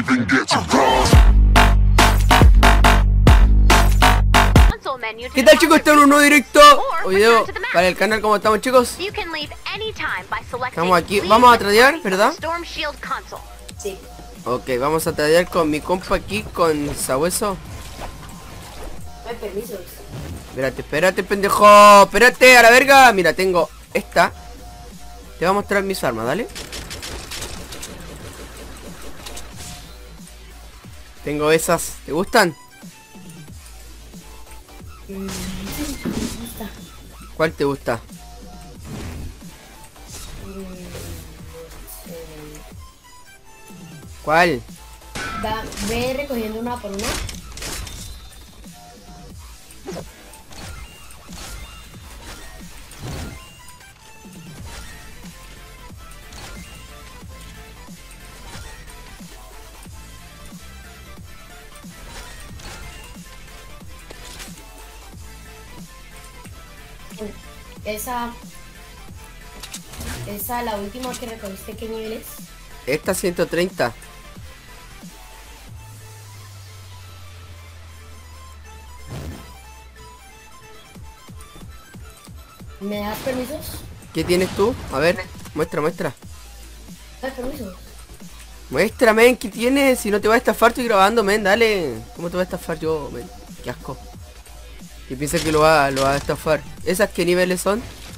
even get to cross. ¿Qué tal, chicos? Estamos en un nuevo directo o video para el canal. ¿Cómo estamos, chicos? Estamos aquí, vamos a tradear, ¿verdad? Sí. Ok, vamos a tradear con mi compa aquí, con Sabueso. No hay permisos. Espérate, espérate, pendejo. Espérate, a la verga. Mira, tengo esta. Te voy a mostrar mis armas, dale. Tengo esas. ¿Te gustan? Sí, me gusta. ¿Cuál te gusta? ¿Cuál? Ve recogiendo una por una. Esa, la última que recogiste, ¿qué nivel es? Esta 130. ¿Me das permisos? ¿Qué tienes tú? A ver, muestra, muestra. ¿Me das permisos? Muestra, men, ¿qué tienes? Si no te vas a estafar, estoy grabando, men, dale. ¿Cómo te voy a estafar yo, men? Qué asco. ¿Qué piensa que lo va a estafar? ¿Esas qué niveles son?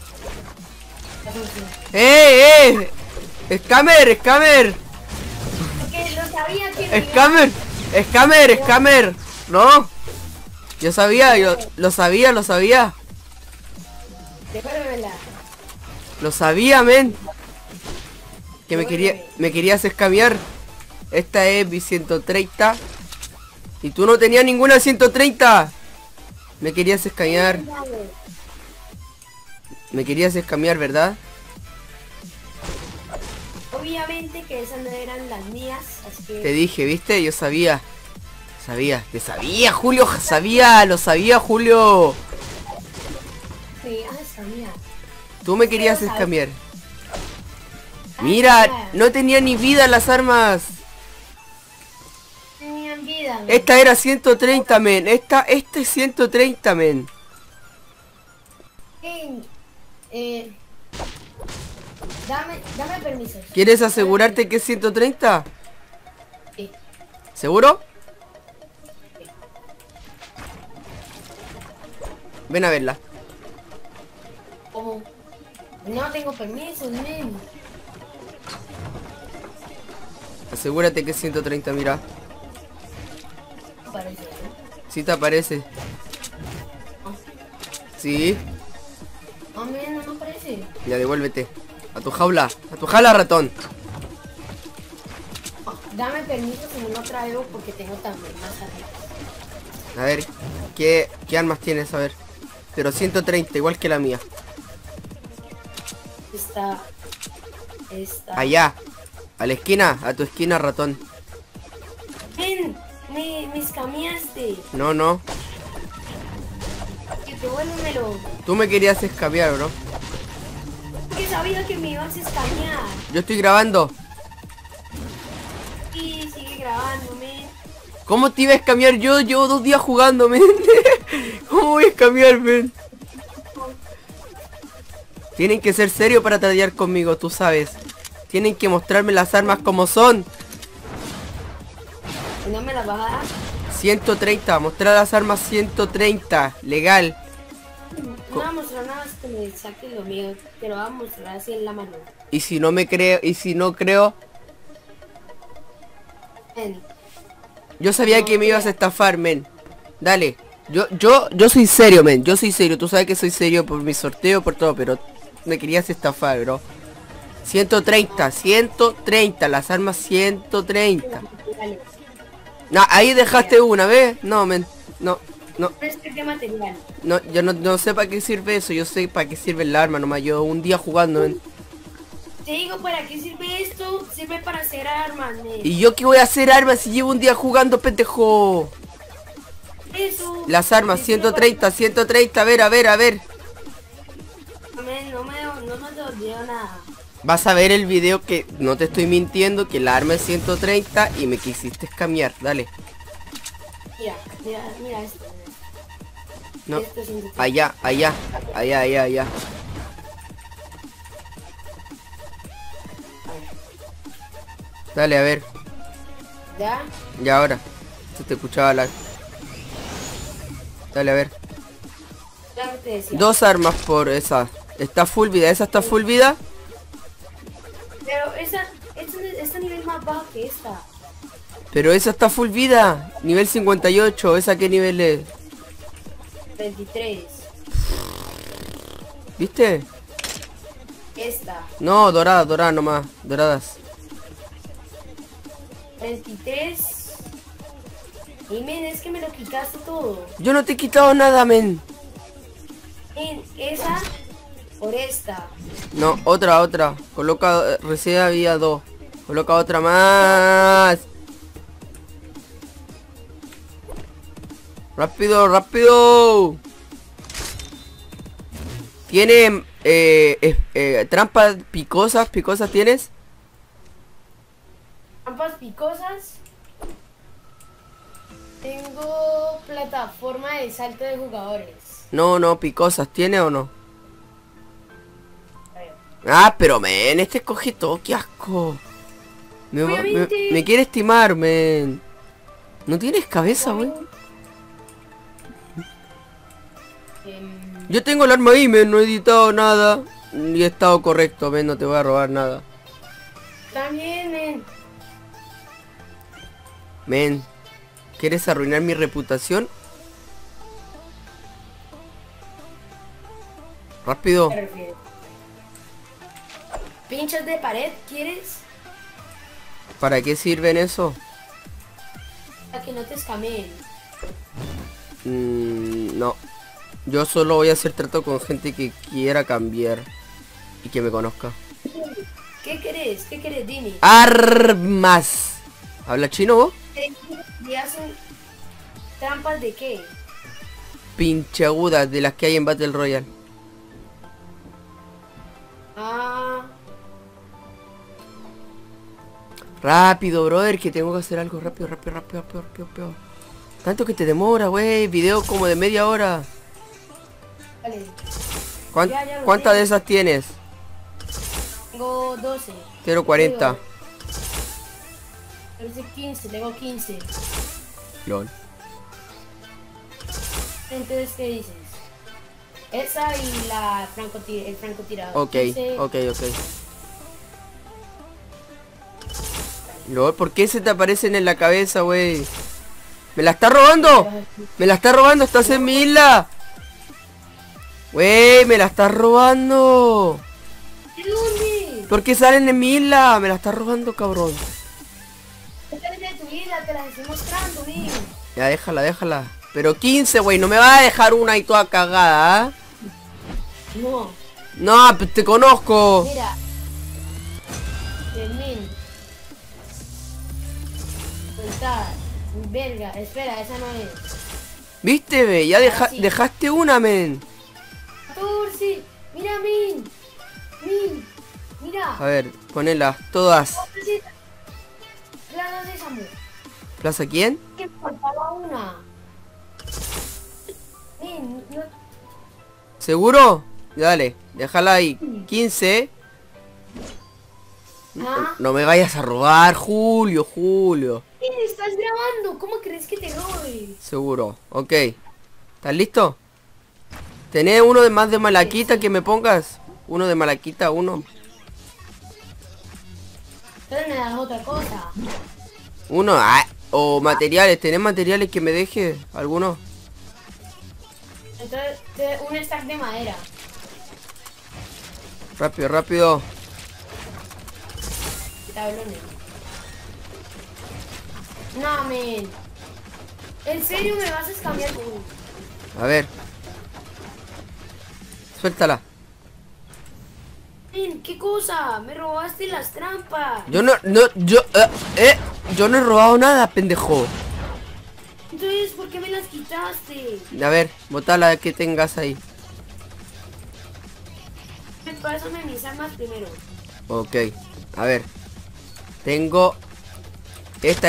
¡Eh! ¡Scammer! ¡Scammer! Porque lo sabía que ¡Scammer! No. Yo sabía, lo sabía. Devuélvemela. Lo sabía, men. Que me querías escamear. Esta es mi 130. Y tú no tenías ninguna 130. Me querías escamear. Me querías escamear, ¿verdad? Obviamente que esas no eran las mías, así que... Te dije, ¿viste? Yo sabía. Te sabía, Julio. Lo sabía, Julio. Sí, sabía. Tú me querías escamear. Mira, no tenía ni vida las armas. Tenían vida. Esta era 130, men. Este es 130, men. Dame permisos. ¿Quieres asegurarte que es 130? Sí. ¿Seguro? Ven a verla. ¿Cómo? No tengo permisos, men. Asegúrate que es 130, mira. Parece, ¿no? Sí te aparece. Sí. No, men, no me parece. Ya, devuélvete. A tu jaula, ratón. Dame permiso si no traigo porque tengo también más arriba. A ver, ¿qué armas tienes? A ver. Pero 130, igual que la mía. Esta. Allá. A la esquina, a tu esquina, ratón. Men, me escameaste. No. Que devuélvemelo. Tú me querías escamear, bro. Porque sabía que me ibas a escamear. Yo estoy grabando. Y sigue grabando, men. ¿Cómo te iba a escamear yo? Llevo 2 días jugando, men. ¿Cómo voy a escamear, men? Tienen que ser serios para tradear conmigo, tú sabes. Tienen que mostrarme las armas como son. ¿No me las vas a dar? 130, mostrar las armas 130, legal. No va a mostrar nada más que me saque lo mío. Te lo va a mostrar así en la mano. Y si no me creo, Men. yo sabía que me ibas a estafar, men. Dale. Yo soy serio, men. Yo soy serio. Tú sabes que soy serio por mi sorteo, por todo, pero me querías estafar, bro. 130, las armas 130. Dale. No, ahí dejaste una, ¿ves? No, men. No. ¿Qué material? No, yo no sé para qué sirve eso. Yo sé para qué sirve el arma nomás. Yo un día jugando, men. Te digo, ¿para qué sirve esto? Sirve para hacer armas, men. ¿Y yo qué voy a hacer armas si llevo un día jugando, pendejo? Eso. Las armas 130, a ver. Men, no me devolvió nada. Vas a ver el video que no te estoy mintiendo, que la arma es 130 y me quisiste cambiar. Dale. Mira esto. No. Esto es 130. Allá. Dale, a ver. ¿Ya? Ya ahora. Se te escuchaba la... Dale, a ver. Ya te decía. 2 armas por esa. Está full vida. ¿Esa está full vida? Pero esta nivel más bajo que esta. Pero esa está full vida. Nivel 58. ¿Esa qué nivel es? 23. ¿Viste? Esta. No, dorada nomás. Doradas. 23. Y men, es que me lo quitaste todo. Yo no te he quitado nada, men. En esa por esta. No, otra. Coloca, recién había 2. Coloca otra más. Rápido. ¿Tiene trampas picosas tienes? Trampas picosas. Tengo plataforma de salto de jugadores. No, picosas, ¿tiene o no? A ver. Ah, pero men, este coge todo, qué asco. Obviamente. Me quiere estimar, men. ¿No tienes cabeza, güey? Yo tengo el arma ahí, men, no he editado nada. Ni he estado correcto, men, no te voy a robar nada. También, men. Men, ¿quieres arruinar mi reputación? Rápido. ¿Qué refieres? ¿Pinchos de pared quieres? ¿Para qué sirven eso? Para que no te escameen. No. Yo solo voy a hacer trato con gente que quiera cambiar y que me conozca. ¿Qué querés? ¿Qué querés? Dime. Armas. ¿Habla chino vos? ¿Y hacen trampas de qué? Pinchagudas de las que hay en Battle Royale. Ah, Rápido, brother, que tengo que hacer algo rápido. Tanto que te demora, wey. Video como de media hora. vale. Ya lo ¿Cuántas de tengo. esas tienes? Tengo 12. 0.40. Tengo 15, tengo 15. LOL. Entonces, ¿qué dices? Esa y la el francotirador. Ok. 15. LOL, ¿por qué se te aparecen en la cabeza, wey? ¡Me la está robando! ¡Me la está robando! ¡Estás en mi isla! ¡Wey! ¡Me la está robando! ¿De dónde? ¿Por qué salen en mi isla? ¡Me la está robando, cabrón! Esta es de tu vida, te las estoy mostrando, mijo. Ya, déjala. Pero 15, wey, no me vas a dejar una ahí toda cagada, ¿ah? No, No, pues te conozco. mira. Termin. Soltar. Verga, espera, esa no es. ¿Viste, ve? Ya Sí. dejaste una, men. 14. Mira, Min. Mira. A ver, ponelas todas. Plaza Sésamo. ¿Plaza quién? Que me faltaba una. Min, no. ¿Seguro? Dale, déjala ahí. 15. ¿Ah? No me vayas a robar, Julio. Estás grabando. ¿Cómo crees que te robe? Seguro, ok. ¿Estás listo? ¿Tenés uno de más de malaquita que me pongas? Uno de malaquita, uno. Entonces me das otra cosa. Uno, o materiales. ¿Tenés materiales que me deje? ¿Alguno? Entonces, un stack de madera. Rápido. Tablones. No, men. ¿En serio me vas a escamear? A ver. Suéltala. Men, ¿qué cosa? Me robaste las trampas. Yo no he robado nada, pendejo. Entonces, ¿por qué me las quitaste? A ver, botala que tengas ahí. Pásame mis armas primero. Ok, a ver. Tengo... Esta.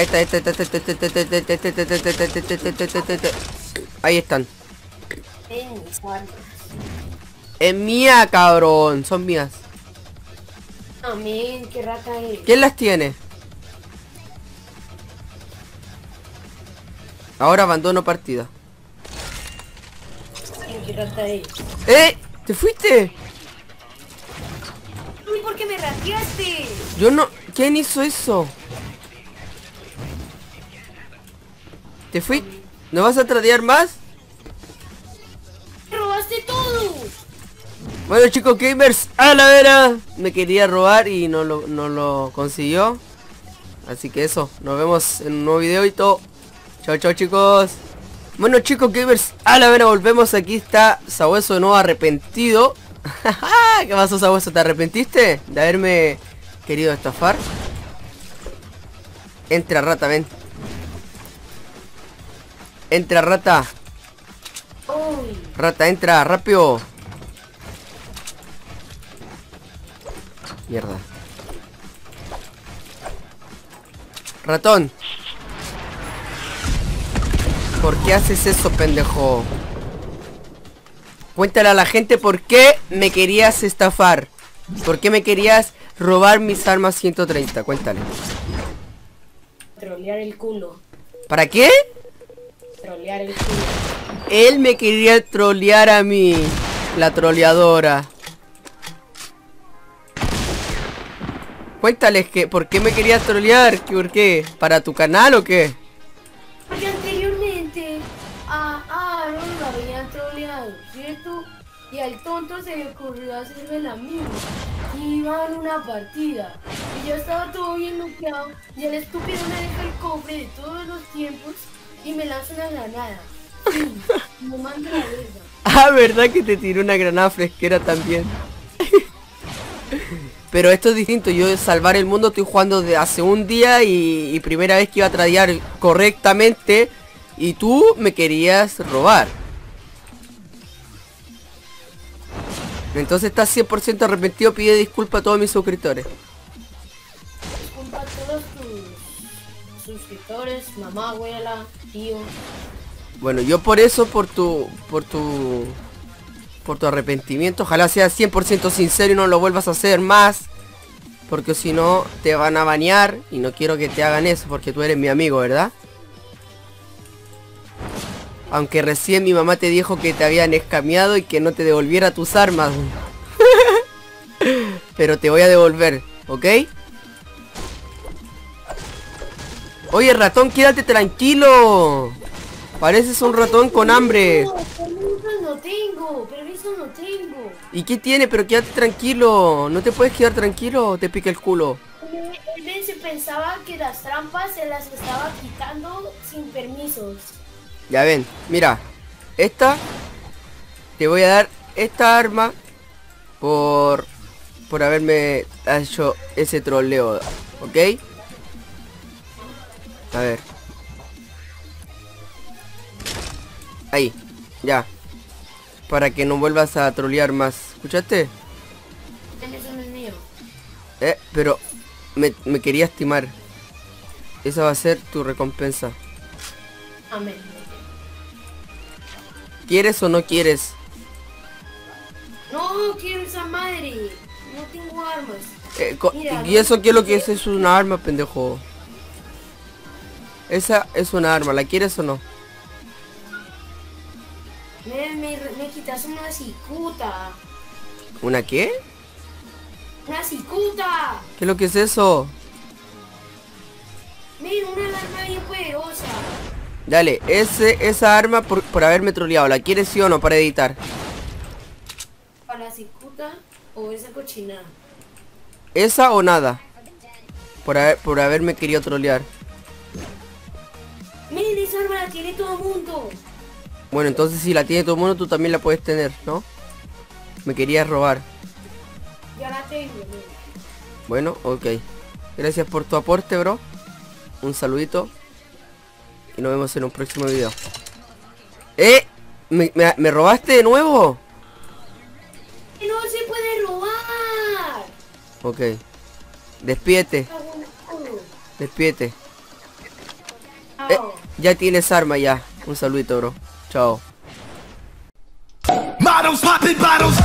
Ahí están. En mis armas. Es mía, cabrón. Son mías. Amén, qué rata eres. ¿Quién las tiene? Ahora abandono partida. Qué rata eres. ¿Te fuiste? Uy, ¿por qué me rateaste? Yo no... ¿Quién hizo eso? ¿Te fui? ¿No vas a tradear más? ¡Me robaste todo! Bueno, chicos gamers, a la vera. Me quería robar y no lo consiguió. Así que eso, nos vemos en un nuevo video y todo. Chao, chao, chicos. Bueno, chicos gamers, a la vera, volvemos. Aquí está Sabueso de nuevo arrepentido. ¿Qué pasó, Sabueso? ¿Te arrepentiste de haberme querido estafar? Entra, rata, ven. Entra, rata. Uy, Rata, entra, rápido. Mierda. Ratón. ¿Por qué haces eso, pendejo? Cuéntale a la gente por qué me querías estafar. ¿Por qué me querías robar mis armas 130? Cuéntale. trolear el culo. ¿Para qué? Trolear el culo. Él me quería trolear a mí. La troleadora. Cuéntales que ¿por qué me querías trolear? ¿Por qué? ¿Para tu canal o qué? Porque anteriormente a Aaron lo habían troleado, ¿cierto? Y al tonto se le ocurrió hacerme la misma. Y iba en una partida. Y yo estaba todo bien noqueado. Y el estúpido me deja el cofre de todos los tiempos y me lanza una granada. Sí, me manda la verga. Ah, ¿verdad que te tiró una granada fresquera también? Pero esto es distinto, yo de salvar el mundo estoy jugando de hace un día y primera vez que iba a tradear correctamente y tú me querías robar. Entonces estás 100% arrepentido, pide disculpas a todos mis suscriptores. Disculpa a todos tus suscriptores, mamá, abuela, tío. Bueno, yo por eso, por tu arrepentimiento, ojalá seas 100% sincero y no lo vuelvas a hacer más. Porque si no, te van a banear y no quiero que te hagan eso porque tú eres mi amigo, ¿verdad? Aunque recién mi mamá te dijo que te habían escameado y que no te devolviera tus armas. Pero te voy a devolver, ¿ok? Oye, ratón, quédate tranquilo. Pareces un ratón con hambre. Permiso no tengo. ¿Y qué tiene? Pero quédate tranquilo. ¿No te puedes quedar tranquilo o te pica el culo? Él se pensaba que las trampas se las estaba quitando sin permisos. Ya ven, mira. Te voy a dar esta arma por haberme hecho ese troleo, ¿ok? A ver. Ahí, ya. Para que no vuelvas a trolear más. ¿Escuchaste? Eso no es mío. Pero me querías timar. Esa va a ser tu recompensa. Amén. ¿Quieres o no quieres? No quiero esa madre. No tengo armas. Mira, ¿Y eso qué es lo que es? Es una arma, pendejo. Esa es una arma. ¿La quieres o no? Me quitas una cicuta. ¿Una qué? ¡Una cicuta! ¿Qué es lo que es eso? Mira, una alarma bien poderosa. Dale, esa arma por haberme troleado. ¿La quieres sí o no para editar? ¿Para la cicuta o esa cochinada? ¿Esa o nada? Por haberme querido trolear. Miren, esa arma la tiene todo el mundo. Bueno, entonces si la tiene todo el mundo, tú también la puedes tener, ¿no? Me querías robar. Ya la tengo, mira. Bueno, ok. Gracias por tu aporte, bro. Un saludito. Y nos vemos en un próximo video. ¿Me robaste de nuevo? ¡No se puede robar! Ok. Despídete. Despídete. Chao. Ya tienes arma ya. Un saludito, bro. Chao. Models popping bottles